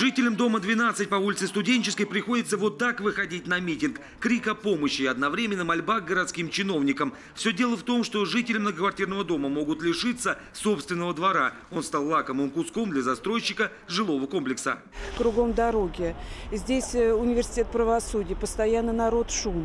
Жителям дома 12 по улице Студенческой приходится вот так выходить на митинг. Крик о помощи и одновременно мольба к городским чиновникам. Все дело в том, что жители многоквартирного дома могут лишиться собственного двора. Он стал лакомым куском для застройщика жилого комплекса. Кругом дороги. Здесь университет правосудия, постоянно народ, шум.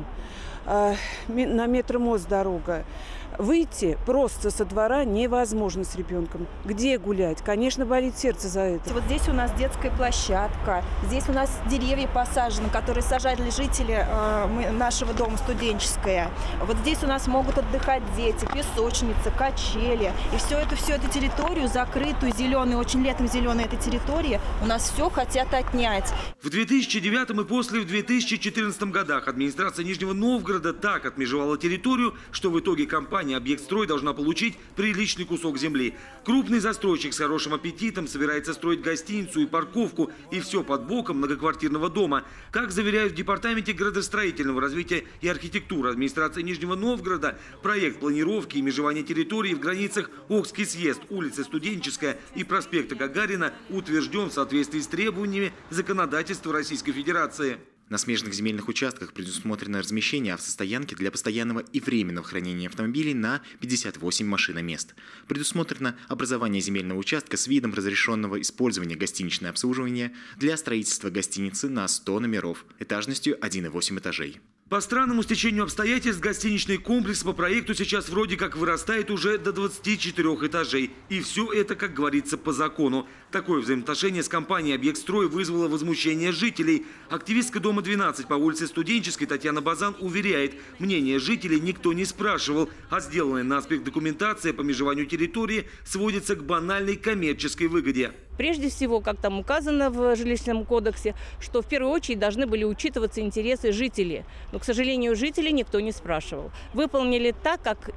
На Метромост дорога. Выйти просто со двора невозможно с ребенком. Где гулять? Конечно, болит сердце за это. Вот здесь у нас детская площадка, здесь у нас деревья посажены, которые сажали жители нашего дома Студенческая. Вот здесь у нас могут отдыхать дети, песочница, качели. И всю эту территорию, закрытую, зеленую, очень летом зеленой этой территории, у нас все хотят отнять. В 2009 и после в 2014 годах администрация Нижнего Новгорода так отмежевала территорию, что в итоге компания «Объектстрой» должна получить приличный кусок земли. Крупный застройщик с хорошим аппетитом собирается строить гостиницу и парковку, и все под боком многоквартирного дома. Как заверяют в Департаменте градостроительного развития и архитектуры администрации Нижнего Новгорода, проект планировки и межевания территории в границах Окский съезд, улицы Студенческая и проспекта Гагарина утвержден в соответствии с требованиями законодательства Российской Федерации. На смежных земельных участках предусмотрено размещение автостоянки для постоянного и временного хранения автомобилей на 58 машиномест. Предусмотрено образование земельного участка с видом разрешенного использования гостиничное обслуживание для строительства гостиницы на 100 номеров этажностью 1,8 этажей. По странному стечению обстоятельств гостиничный комплекс по проекту сейчас вроде как вырастает уже до 24 этажей. И все это, как говорится, по закону. Такое взаимоотношение с компанией «Объектстрой» вызвало возмущение жителей. Активистка дома 12 по улице Студенческой Татьяна Базан уверяет, мнение жителей никто не спрашивал, а сделанная наспех документация по межеванию территории сводится к банальной коммерческой выгоде. Прежде всего, как там указано в жилищном кодексе, что в первую очередь должны были учитываться интересы жителей. Но, к сожалению, жителей никто не спрашивал. Выполнили так, как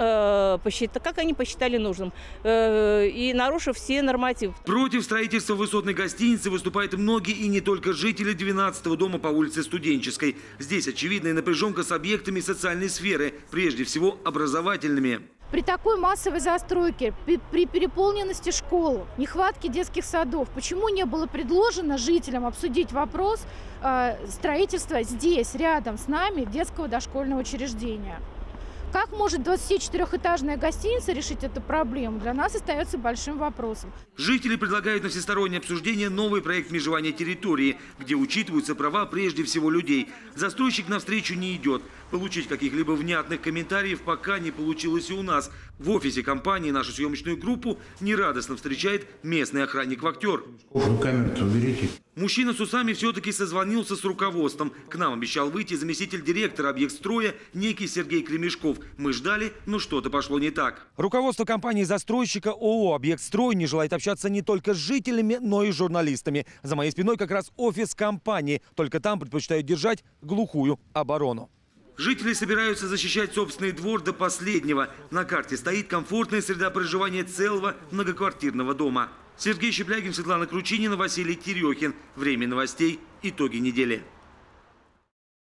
они посчитали нужным, и нарушив все нормативы. Против строительства высотной гостиницы выступают многие и не только жители 12-го дома по улице Студенческой. Здесь очевидная напряженка с объектами социальной сферы, прежде всего образовательными. При такой массовой застройке, при переполненности школ, нехватке детских садов, почему не было предложено жителям обсудить вопрос строительства здесь, рядом с нами, детского дошкольного учреждения? Как может 24-этажная гостиница решить эту проблему, для нас остается большим вопросом. Жители предлагают на всестороннее обсуждение новый проект межевания территории, где учитываются права прежде всего людей. Застройщик навстречу не идет. Получить каких-либо внятных комментариев пока не получилось и у нас. В офисе компании нашу съемочную группу нерадостно встречает местный охранник-вахтер. Камеру-то уберите. Мужчина с усами все-таки созвонился с руководством. К нам обещал выйти заместитель директора «Объектстроя» некий Сергей Кремешков. Мы ждали, но что-то пошло не так. Руководство компании-застройщика ООО «Объектстрой» не желает общаться не только с жителями, но и с журналистами. За моей спиной как раз офис компании. Только там предпочитают держать глухую оборону. Жители собираются защищать собственный двор до последнего. На карте стоит комфортная среда проживания целого многоквартирного дома. Сергей Щеплягин, Светлана Кручинина, Василий Терехин. Время новостей. Итоги недели.